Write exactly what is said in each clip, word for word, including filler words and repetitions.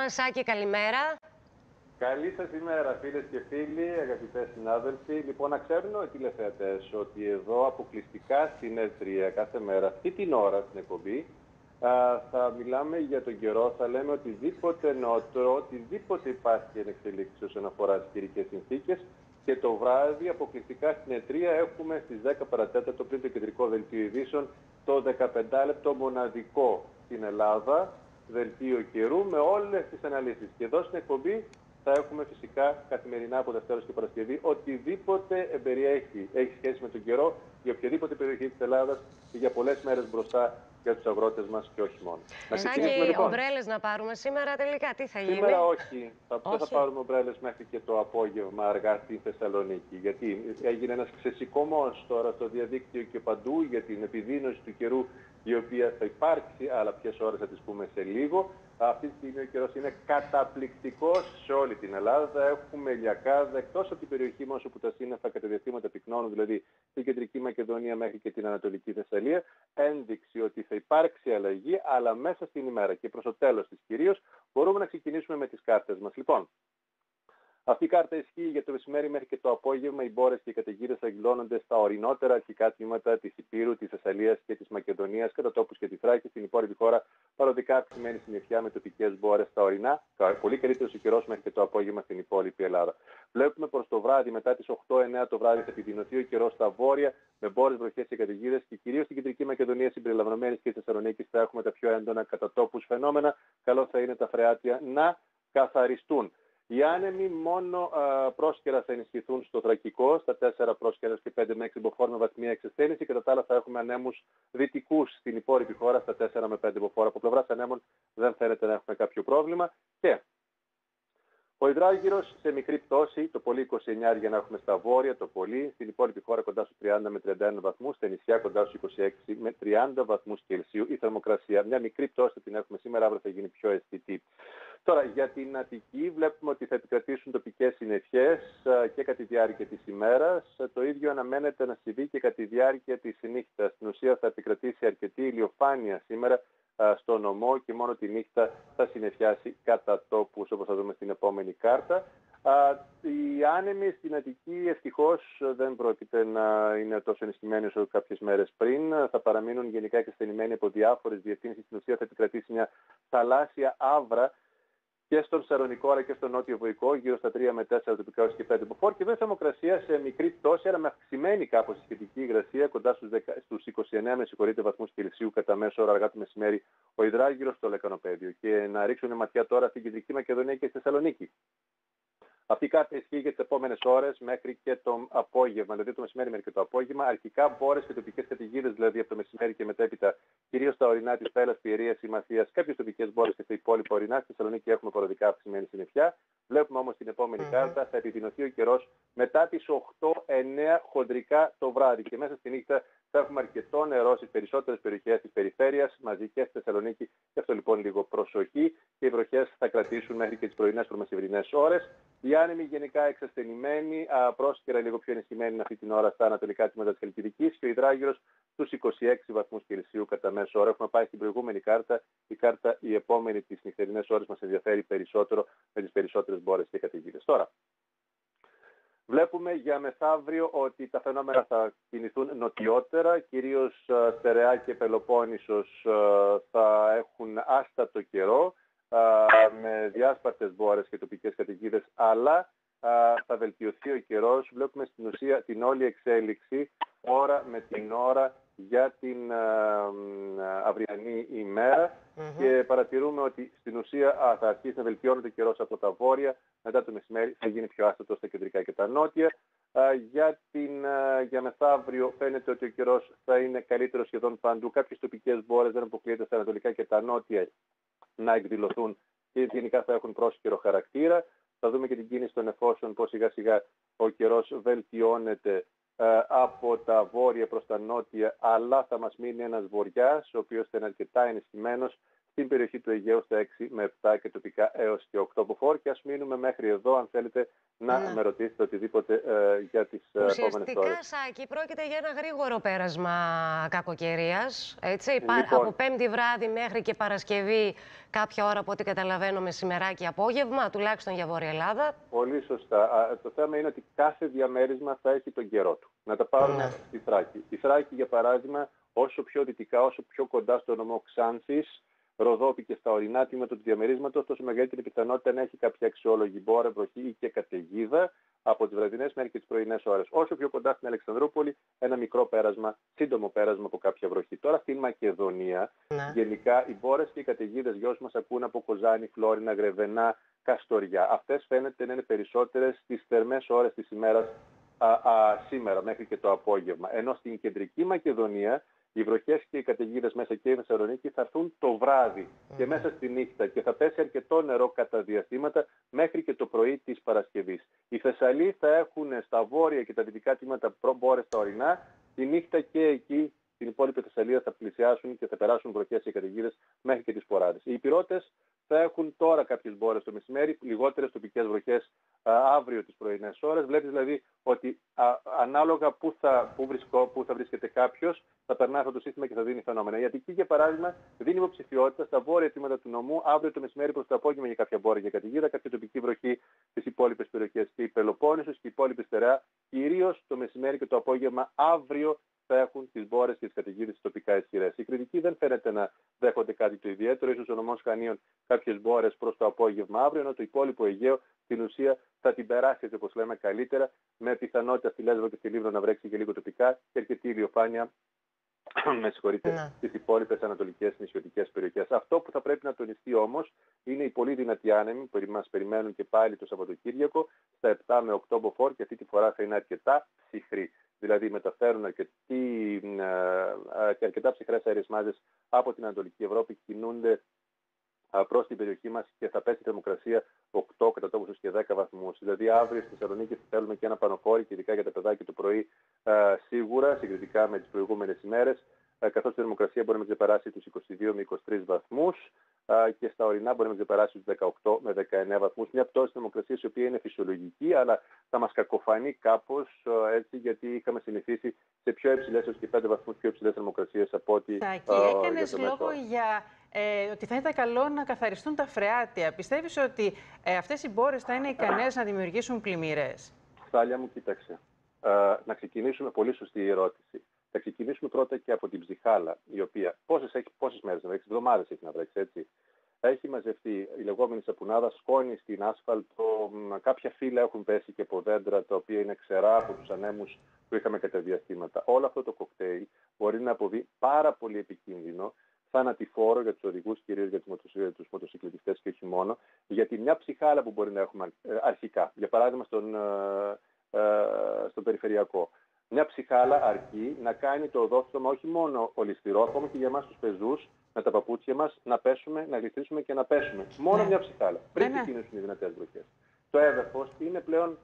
μας, Άκη, καλημέρα. Καλή σας ημέρα, φίλες και φίλοι, αγαπητές συνάδελφοι. Λοιπόν, να ξέρουν οι τηλεθεατές ότι εδώ αποκλειστικά στην Ελ τρία κάθε μέρα, αυτή την ώρα στην εκπομπή, θα μιλάμε για τον καιρό, θα λέμε οτιδήποτε νότρο, οτιδήποτε υπάρχει εν εξελίξει όσον αφορά τις καιρικές συνθήκες. Και το βράδυ, αποκλειστικά στην Ελ τρία, έχουμε στις δέκα παρατέταρτο πριν το κεντρικό δελτίο ειδήσεων το δεκαπεντάλεπτο μοναδικό στην Ελλάδα δελτίο καιρού με όλες τις αναλύσεις. Και εδώ στην εκπομπή θα έχουμε φυσικά καθημερινά από Δευτέρα και Παρασκευή οτιδήποτε περιέχει, έχει σχέση με τον καιρό για οποιαδήποτε περιοχή της Ελλάδας και για πολλές μέρες μπροστά για τους αγρότες μας και όχι μόνο. Να ξεκινήσουμε λοιπόν. Ομπρέλες να πάρουμε σήμερα τελικά, τι θα γίνει? Σήμερα όχι. Θα, όχι. θα πάρουμε ομπρέλες μέχρι και το απόγευμα αργά στη Θεσσαλονίκη. Γιατί έγινε ένας ξεσηκωμός τώρα στο διαδίκτυο και παντού για την επιδείνωση του καιρού, η οποία θα υπάρξει, αλλά ποιες ώρες θα τις πούμε σε λίγο. Αυτή τη στιγμή ο καιρός είναι καταπληκτικός σε όλη την Ελλάδα. Έχουμε ηλιακάδα εκτός από την περιοχή μας όπου τα σύννεφα κατά διαστήματα πυκνώνουν, δηλαδή στην κεντρική Μακεδονία μέχρι και την Ανατολική Θεσσαλία. Ένδειξη ότι θα υπάρξει αλλαγή, αλλά μέσα στην ημέρα και προς το τέλος της κυρίως μπορούμε να ξεκινήσουμε με τις κάρτες μας. Λοιπόν, αυτή η κάρτα ισχύει για το μεσημέρι μέχρι και το απόγευμα. Οι μπόρες και οι καταιγίδες θα εκδηλώνονται στα ορεινότερα αρχικά τμήματα της Ηπείρου, της Θεσσαλίας και της Μακεδονίας, κατά τόπους και τη Θράκη. Στην υπόλοιπη χώρα παροδικά αυξημένη συννεφιά με τοπικές μπόρες στα ορεινά. Πολύ καλύτερος ο καιρός μέχρι και το απόγευμα στην υπόλοιπη Ελλάδα. Βλέπουμε προς το βράδυ, μετά τις οκτώ εννέα το βράδυ, θα επιδεινωθεί ο καιρός στα βόρεια με μπόρες, βροχές και καταιγίδες και κυρίως στην κεντρική Μακεδονία συμπεριλαμβανομένης και της Θεσσαλονίκης θα έχουμε τα πιο έντονα κατά τόπους φαινόμενα. Καλό θα είναι τα φρεάτια να καθαριστούν. Οι άνεμοι μόνο α, πρόσκαιρα θα ενισχυθούν στο Θρακικό, στα τέσσερα πρόσκαιρα και πέντε με έξι μποφόρ με βαθμία εξασθένηση. Κατά τα άλλα θα έχουμε ανέμους δυτικούς στην υπόλοιπη χώρα, στα τέσσερα με πέντε μποφόρ. Από πλευράς ανέμων δεν φαίνεται να έχουμε κάποιο πρόβλημα. Και ο υδράργυρος σε μικρή πτώση, το πολύ είκοσι εννέα για να έχουμε στα βόρεια, το πολύ, στην υπόλοιπη χώρα κοντά στους τριάντα με τριάντα ένα βαθμούς, στα νησιά κοντά στους είκοσι έξι με τριάντα βαθμούς Κελσίου. Η θερμοκρασία, μια μικρή πτώση την έχουμε σήμερα, αύριο θα γίνει πιο αισθητή. Τώρα, για την Αττική βλέπουμε ότι θα επικρατήσουν τοπικές συννεφιές και κατά τη διάρκεια της ημέρας. Το ίδιο αναμένεται να συμβεί και κατά τη διάρκεια της νύχτας. Στην ουσία θα επικρατήσει αρκετή ηλιοφάνεια σήμερα στο νομό και μόνο τη νύχτα θα συννεφιάσει κατά τόπους, όπως θα δούμε στην επόμενη κάρτα. Οι άνεμοι στην Αττική ευτυχώς δεν πρόκειται να είναι τόσο ενισχυμένοι όσο κάποιες μέρες πριν. Θα παραμείνουν γενικά εξασθενημένοι από διάφορες διευθύνσεις. Στην ουσία θα επικρατήσει μια θαλάσσια άβρα και στον Σαρονικό αλλά και στον Νότιο Βοϊκό, γύρω στα τρία με τέσσερα τοπικά έως και πέντε μποφόρ. Και βέβαια θερμοκρασία σε μικρή πτώση, αλλά με αυξημένη κάπως η σχετική υγρασία, κοντά στους, δέκα, στους είκοσι εννέα με συγχωρείτε βαθμούς Κελσίου κατά μέσο όρο αργά το μεσημέρι, ο υδράργυρος στο Λεκανοπέδιο. Και να ρίξουν ματιά τώρα στην κεντρική Μακεδονία και στη Θεσσαλονίκη. Αυτή η κάρτα ισχύει για τις επόμενες ώρες μέχρι και το απόγευμα, δηλαδή το μεσημέρι μέχρι και το απόγευμα. Αρχικά μπόρες και τοπικές καταιγίδες, δηλαδή από το μεσημέρι και μετέπειτα, κυρίως στα ορεινά της Πέλας, Πιερίας, Ημαθίας, κάποιες τοπικές μπόρες και στα υπόλοιπα ορεινά. Στη Θεσσαλονίκη έχουμε παροδικά αυξημένη συννεφιά. Βλέπουμε όμως την επόμενη mm-hmm. κάρτα, θα επιδεινωθεί ο καιρός μετά τις οκτώ εννέα χοντρικά το βράδυ. Και μέσα στη νύχτα θα έχουμε αρκετό νερό στις περισσότερες περιοχές της περιφέρειας, μαζί και στη Θεσσαλονίκη. Γι' αυτό λοιπόν λίγο προσοχή και οι βροχές θα κρατήσουν μέχρι και τις πρωινές προμεσημβρινές ώρες. Οι άνεμοι γενικά εξασθενημένοι, πρόσκαιρα λίγο πιο ενισχυμένοι αυτή την ώρα στα ανατολικά τμήματα της Χαλκιδικής και ο υδράργυρος στους είκοσι έξι βαθμούς Κελσίου κατά μέσο όρο. Έχουμε πάει στην προηγούμενη κάρτα. Η κάρτα η επόμενη τις νυχτερινές ώρες μας ενδιαφέρει περισσότερο με τις περισσότερες μπόρες και καταιγίδες. Τώρα, βλέπουμε για μεθαύριο ότι τα φαινόμενα θα κινηθούν νοτιότερα, κυρίως Στερεά και Πελοπόννησος θα έχουν άστατο καιρό, με διάσπαρτες μπόρες και τοπικές καταιγίδες, αλλά θα βελτιωθεί ο καιρός. Βλέπουμε στην ουσία την όλη εξέλιξη ώρα με την ώρα για την αυριανή ημέρα mm-hmm. και παρατηρούμε ότι στην ουσία θα αρχίσει να βελτιώνεται ο καιρός από τα βόρεια, μετά το μεσημέρι θα γίνει πιο άστατο στα κεντρικά και τα νότια. Για, την, για μεθαύριο φαίνεται ότι ο καιρός θα είναι καλύτερο σχεδόν παντού. Κάποιες τοπικές μπόρες δεν αποκλείεται στα ανατολικά και τα νότια να εκδηλωθούν και γενικά θα έχουν πρόσκαιρο χαρακτήρα. Θα δούμε και την κίνηση των νεφώσεων, πώς σιγά σιγά ο καιρός βελτιώνεται ε, από τα βόρεια προς τα νότια, αλλά θα μας μείνει ένας βοριάς, ο οποίος θα είναι αρκετά ενισχυμένος στην περιοχή του Αιγαίου στα έξι με επτά και τοπικά έως και οκτώ μποφόρ. Και ας μείνουμε μέχρι εδώ, αν θέλετε να ναι. με ρωτήσετε οτιδήποτε ε, για τις επόμενες ώρες. Ουσιαστικά, Σάκη, πρόκειται για ένα γρήγορο πέρασμα κακοκαιρίας. Έτσι. Λοιπόν, από Πέμπτη βράδυ μέχρι και Παρασκευή, κάποια ώρα από ό,τι καταλαβαίνω, μεσημεράκι απόγευμα, τουλάχιστον για Βόρεια Ελλάδα. Πολύ σωστά. Α, το θέμα είναι ότι κάθε διαμέρισμα θα έχει τον καιρό του. Να τα πάρουμε ναι. στη Θράκη. Η Θράκη, για παράδειγμα, όσο πιο δυτικά, όσο πιο κοντά στο νομό Ξάνθης, Ροδόπη και στα ορεινά τμήματα του διαμερίσματος, τόσο μεγαλύτερη πιθανότητα να έχει κάποια αξιόλογη μπόρα, βροχή ή και καταιγίδα από τις βραδινές μέχρι και τις πρωινές ώρες. Όσο πιο κοντά στην Αλεξανδρούπολη, ένα μικρό πέρασμα, σύντομο πέρασμα από κάποια βροχή. Τώρα στην Μακεδονία, ναι. γενικά οι μπόρες και οι καταιγίδες για όσους μας ακούν από Κοζάνη, Φλόρινα, Γρεβενά, Καστοριά. Αυτές φαίνεται να είναι περισσότερες στις θερμές ώρες της ημέρας α, α, σήμερα μέχρι και το απόγευμα. Ενώ στην κεντρική Μακεδονία οι βροχές και οι καταιγίδες μέσα και η Θεσσαλονίκη θα έρθουν το βράδυ mm. και μέσα στη νύχτα και θα πέσει αρκετό νερό κατά διαστήματα μέχρι και το πρωί της Παρασκευής. Οι Θεσσαλοί θα έχουν στα βόρεια και τα δυτικά τμήματα μπόρες στα ορεινά, τη νύχτα και εκεί στην υπόλοιπη Θεσσαλία θα πλησιάσουν και θα περάσουν βροχές και καταιγίδες μέχρι και τις Ποράδες. Οι Ηπειρώτες θα έχουν τώρα κάποιες μπόρες το μεσημέρι, λιγότερες τοπικές βροχές α, αύριο τις πρωινές ώρες. Βλέπεις δηλαδή ότι α, ανάλογα που θα, που, βρισκό, που θα βρίσκεται κάποιος, θα περνάει αυτό το σύστημα και θα δίνει φαινόμενα. Η Αττική, για παράδειγμα, δίνει υποψηφιότητα στα βόρεια τμήματα του νομού αύριο το μεσημέρι προς το απόγευμα για κάποια μπόρα για καταιγίδα, κάποια τοπική βροχή στις υπόλοιπες περιοχές. Και η Πελοπόννησος και η υπόλοιπη Στερεά, κυρίως το μεσημέρι και το απόγευμα αύριο, θα έχουν τις μπόρες και τις καταιγίδες τοπικά ισχυρές. Οι Κρητικοί δεν φαίνεται να δέχονται κάτι το ιδιαίτερο, ίσως ο νομός Χανίων κάποιες μπόρες προς το απόγευμα αύριο, ενώ το υπόλοιπο Αιγαίο στην ουσία θα την περάσει, όπως λέμε, καλύτερα, με πιθανότητα στη Λέσβο και στη Λίβρο να βρέξει και λίγο τοπικά και αρκετή ηλιοφάνεια με συγχωρείτε, ναι. στις υπόλοιπες ανατολικές νησιωτικές περιοχές. Αυτό που θα πρέπει να τονιστεί όμως είναι οι πολύ δυνατοί άνεμοι που μας περιμένουν και πάλι το Σαββατοκύριακο στα επτά με οκτώ μποφόρ και αυτή τη φορά θα είναι αρκετά ψυχροί. Δηλαδή μεταφέρουν αρκετή, ε, αρκετά ψυχρές αέριες μάζες από την Ανατολική Ευρώπη, κινούνται προς την περιοχή μας και θα πέσει η θερμοκρασία οκτώ κατά τόπους και δέκα βαθμούς. Δηλαδή αύριο στη Θεσσαλονίκη θα θέλουμε και ένα πανοφόρι και ειδικά για τα παιδάκια το πρωί ε, σίγουρα, συγκριτικά με τις προηγούμενες ημέρες, ε, καθώς η θερμοκρασία μπορεί να ξεπεράσει τους είκοσι δύο με είκοσι τρεις βαθμούς ε, και στα ορεινά μπορεί να ξεπεράσει τους δεκαοκτώ με δεκαεννέα βαθμούς. Μια πτώση θερμοκρασίας η οποία είναι φυσιολογική, αλλά θα μας κακοφανεί κάπως ε, έτσι, γιατί είχαμε συνηθίσει σε πιο υψηλές έως και πέντε βαθμούς πιο υψηλές θερμοκρασίες από ό,τι. Σάκη, ε, έκανες λόγο για ε, ότι θα ήταν καλό να καθαριστούν τα φρεάτια. Πιστεύεις ότι ε, αυτές οι μπόρες θα είναι ικανές να δημιουργήσουν πλημμύρες? Στάλια μου, κοίταξε. Ε, να ξεκινήσουμε, πολύ σωστή η ερώτηση. Θα ξεκινήσουμε πρώτα και από την Ψυχάλα, η οποία πόσες, έχει, πόσες μέρες να βρέξει, εβδομάδες έχει να βρέξει, έτσι. Έχει μαζευτεί η λεγόμενη σαπουνάδα, σκόνη στην άσφαλτο, κάποια φύλλα έχουν πέσει και από δέντρα, τα οποία είναι ξερά από τους ανέμους που είχαμε κατά διαστήματα. Όλο αυτό το κοκτέιλ μπορεί να αποβεί πάρα πολύ επικίνδυνο, θανατηφόρο για τους οδηγούς, κυρίως για τους μοτοσυκλετιστές και όχι μόνο, γιατί μια ψυχάλα που μπορεί να έχουμε αρχικά, για παράδειγμα στον, ε, ε, στον περιφερειακό, μια ψυχάλα αρκεί να κάνει το οδόστρωμα όχι μόνο ολισθηρό, ακόμα και για εμάς τους πεζούς, με τα παπούτσια μας, να πέσουμε, να γλιστρήσουμε και να πέσουμε. Μόνο μια ψυχάλα, πριν ξεκινήσουν οι δυνατές βροχές. Το έδαφος είναι πλέον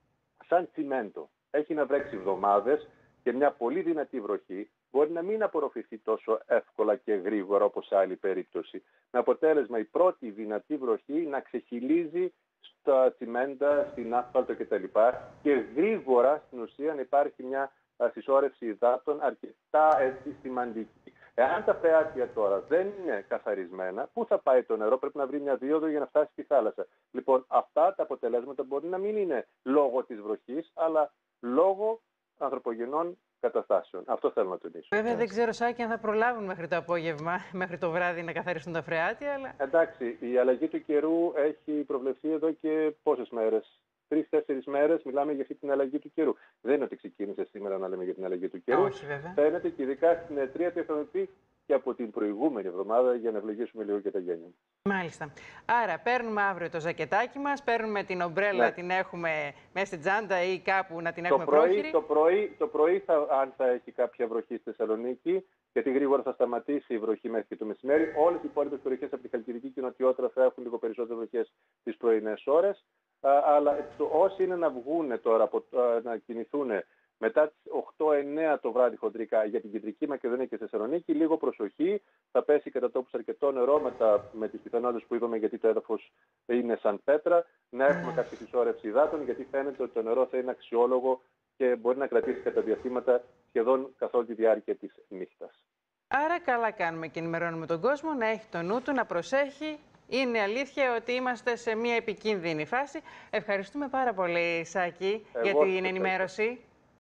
σαν τσιμέντο. Έχει να βρέξει εβδομάδες και μια πολύ δυνατή βροχή μπορεί να μην απορροφηθεί τόσο εύκολα και γρήγορα όπως σε άλλη περίπτωση. Με αποτέλεσμα η πρώτη δυνατή βροχή να ξεχυλίζει στα τσιμέντα, στην άσφαλτο κτλ. Και γρήγορα στην ουσία να υπάρχει μια συσσόρευση υδάτων αρκετά έτσι σημαντική. Εάν τα φρεάτια τώρα δεν είναι καθαρισμένα, πού θα πάει το νερό? Πρέπει να βρει μια δίωδο για να φτάσει στη θάλασσα. Λοιπόν, αυτά τα αποτελέσματα μπορεί να μην είναι λόγω της βροχής, αλλά λόγω ανθρωπογενών καταστάσεων. Αυτό θέλω να τονίσω. Βέβαια, δεν ξέρω, Σάκη, αν θα προλάβουν μέχρι το απόγευμα, μέχρι το βράδυ να καθαρίσουν τα φρεάτια. Αλλά... Εντάξει, η αλλαγή του καιρού έχει προβλεφθεί εδώ και πόσες μέρες? Τρεις-τέσσερις μέρες μιλάμε για αυτή την αλλαγή του καιρού. Δεν είναι ότι ξεκίνησε σήμερα να λέμε για την αλλαγή του καιρού. Όχι, βέβαια. Φαίνεται και ειδικά στην εταιρεία που είχαμε πει και από την προηγούμενη εβδομάδα για να ευλογήσουμε λίγο και τα γένια. Μάλιστα. Άρα, παίρνουμε αύριο το ζακετάκι μας, παίρνουμε την ομπρέλα, ναι. την έχουμε μέσα στην τσάντα ή κάπου να την το έχουμε πρωί, πρόχειρη. Το πρωί, το πρωί θα, αν θα έχει κάποια βροχή στη Θεσσαλονίκη, γιατί γρήγορα θα σταματήσει η βροχή μέχρι και το μεσημέρι. Όλες οι υπόλοιπες περιοχές από τη Χαλκιδική και Νοτιότερα θα έχουν λίγο περισσότερες βροχές τις πρωινές ώρες. Αλλά το, όσοι είναι να βγουν τώρα, από, να κινηθούν Μετά τις οκτώ εννέα το βράδυ χοντρικά για την Κεντρική Μακεδονία και Θεσσαλονίκη, λίγο προσοχή. Θα πέσει κατά τόπους αρκετό νερό με, τα, με τις πιθανότητες που είδαμε, γιατί το έδαφος είναι σαν πέτρα. Να έχουμε κάποια συσσόρευση υδάτων, γιατί φαίνεται ότι το νερό θα είναι αξιόλογο και μπορεί να κρατήσει κατά διαστήματα σχεδόν καθ' όλη τη διάρκεια της νύχτας. Άρα καλά κάνουμε και ενημερώνουμε τον κόσμο να έχει το νου του, να προσέχει. Είναι αλήθεια ότι είμαστε σε μια επικίνδυνη φάση. Ευχαριστούμε πάρα πολύ, Σάκη, Εγώ για την ενημέρωση.